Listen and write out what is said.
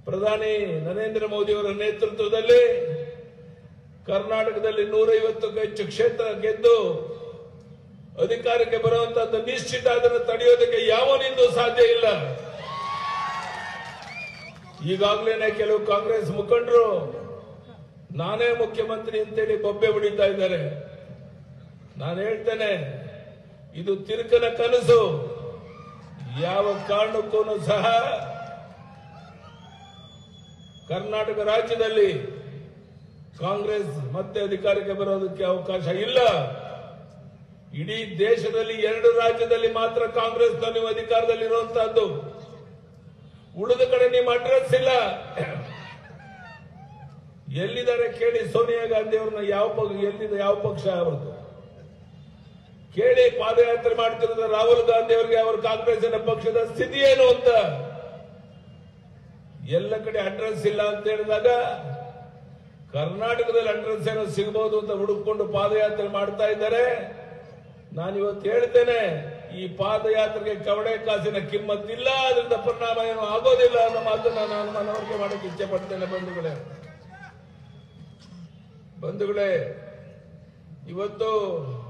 ಪ್ರಧಾನಿ ನರೇಂದ್ರ ಮೋದಿ ಅವರ ನೇತೃತ್ವದಲ್ಲಿ ಕರ್ನಾಟಕದಲ್ಲಿ 150ಕ್ಕೂ ಹೆಚ್ಚು ಕ್ಷೇತ್ರ ಗೆದ್ದು ಅಧಿಕಾರಕ್ಕೆ ಬರುವಂತದ್ದು ನಿಶ್ಚಿತ. ಅದನ್ನು ತಡೆಯೋದಕ್ಕೆ ಯಾವನಿಂದೂ ಸಾಧ್ಯ ಇಲ್ಲ. ಈಗಾಗಲೇ ಕೆಲವು ಕಾಂಗ್ರೆಸ್ ಮುಖಂಡರು ನಾನೇ ಮುಖ್ಯಮಂತ್ರಿ ಅಂತೇಳಿ ಬೊಬ್ಬೆ ಹೊಡಿತಾ ಇದ್ದಾರೆ. ನಾನು ಹೇಳ್ತೇನೆ, ಇದು ತಿರುಕನ ಕನಸು. ಯಾವ ಕಾರಣಕ್ಕೂ ಸಹ ಕರ್ನಾಟಕ ರಾಜ್ಯದಲ್ಲಿ ಕಾಂಗ್ರೆಸ್ ಮತ್ತೆ ಅಧಿಕಾರಕ್ಕೆ ಬರೋದಕ್ಕೆ ಅವಕಾಶ ಇಲ್ಲ. ಇಡೀ ದೇಶದಲ್ಲಿ 2 ರಾಜ್ಯದಲ್ಲಿ ಮಾತ್ರ ಕಾಂಗ್ರೆಸ್ ನೀವು ಅಧಿಕಾರದಲ್ಲಿ ಇರುವಂತಹದ್ದು. ಉಳಿದ ಕಡೆ ನಿಮ್ಮ ಅಡ್ರೆಸ್ ಇಲ್ಲ. ಎಲ್ಲಿದ್ದಾರೆ ಕೇಳಿ ಸೋನಿಯಾ ಗಾಂಧಿ ಅವ್ರನ್ನ, ಯಾವ ಪಕ್ಷ ಅವರದ್ದು ಕೇಳಿ. ಪಾದಯಾತ್ರೆ ಮಾಡ್ತಿರೋದು ರಾಹುಲ್ ಗಾಂಧಿ ಅವರಿಗೆ ಅವರ ಕಾಂಗ್ರೆಸ್ಸಿನ ಪಕ್ಷದ ಸ್ಥಿತಿ ಏನು ಅಂತ. ಎಲ್ಲ ಕಡೆ ಅಡ್ರೆಸ್ ಇಲ್ಲ ಅಂತ ಹೇಳಿದಾಗ ಕರ್ನಾಟಕದಲ್ಲಿ ಅಡ್ರೆಸ್ ಏನೋ ಸಿಗಬಹುದು ಅಂತ ಹುಡುಕೊಂಡು ಪಾದಯಾತ್ರೆ ಮಾಡ್ತಾ ಇದ್ದಾರೆ. ನಾನಿವತ್ತು ಹೇಳ್ತೇನೆ, ಈ ಪಾದಯಾತ್ರೆಗೆ ಕವಡೆ ಕಾಸಿನ ಕಿಮ್ಮತ್ತಿಲ್ಲ, ಅದರಿಂದ ಪರಿಣಾಮ ಏನು ಆಗೋದಿಲ್ಲ ಅನ್ನೋ ಮಾತನ್ನ ನಾನು ಮನವರಿಕೆ ಮಾಡಕ್ಕೆ ಇಚ್ಛೆ ಪಡ್ತೇನೆ. ಬಂಧುಗಳೇ, ಇವತ್ತು